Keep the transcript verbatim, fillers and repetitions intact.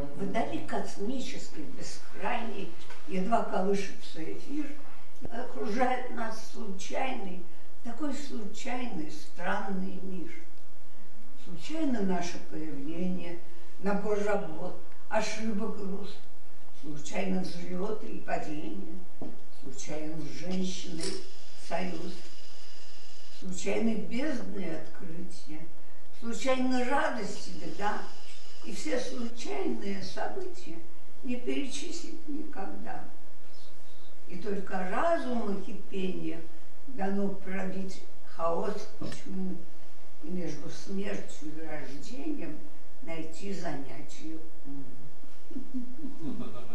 Вдали космический, бескрайний, едва колышется эфир, окружает нас случайный, такой случайный, странный мир. Случайно наше появление, набор работ, ошибок груз, случайно взлеты и падения, случайно с женщиной союз, случайно бездны открытия, случайно радость и беда, и все случайные события не перечислить никогда. И только разуму кипения дано пробить хаос тьмы и между смертью и рождением найти занятие уму.